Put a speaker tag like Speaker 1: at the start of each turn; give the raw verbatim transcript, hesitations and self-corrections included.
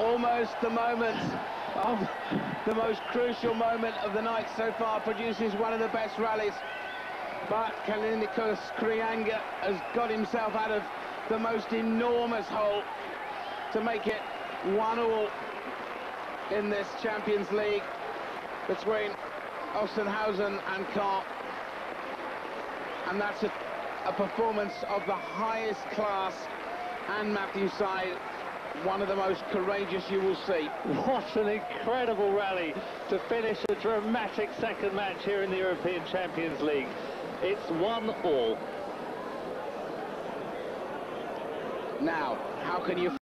Speaker 1: almost the moment of the most crucial moment of the night so far, produces one of the best rallies. But Kalinikos Kreanga has got himself out of the most enormous hole to make it one all in this Champions League between Ostenhausen and Caen. And that's a, a performance of the highest class, and Matthew side, one of the most courageous you will see.
Speaker 2: What an incredible rally to finish a dramatic second match here in the European Champions League. It's one all.
Speaker 1: Now, how can you